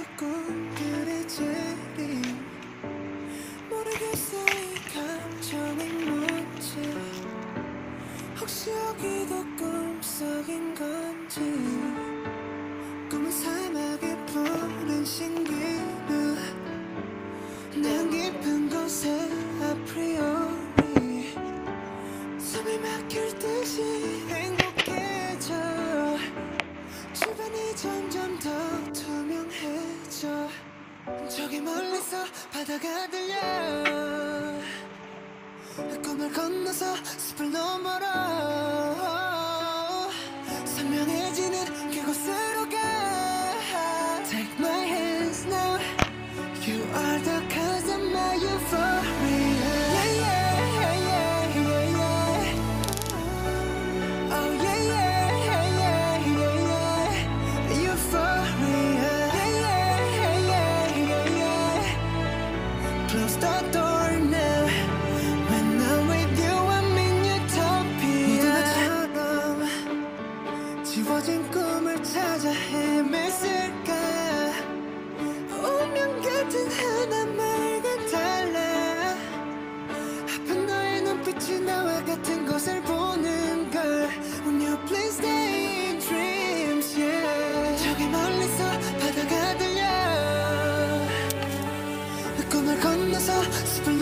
꿈들의 재림 모르겠어 이 감정은 뭔지 혹시 여기도 꿈속인 건지 꿈은 사막의 푸른 신기루 난 깊은 곳에 아프리오리 숨이 막힐 듯이 행복해져 주변이 점점 더 투명해져 저기 멀리서 바다가 들려 꿈을 건너서 숲을 너머로 선명해지는 그곳으로 가 Take my hands now You are the cause of my euphoria Yeah, yeah, yeah, yeah, yeah. Oh, yeah, yeah, yeah, yeah, yeah. Euphoria Yeah, yeah, yeah, yeah, yeah. Close the door now When I'm with you I'm in utopia 모두 나처럼 지워진 꿈을 찾아 헤맸을까 운명 같은 하나말과 달라 아픈 너의 눈빛이 나와 같은 것을 보는 걸 When you please stay in dreams yeah 저기 멀리서 바다가 들려 꿈을 건너서 숲을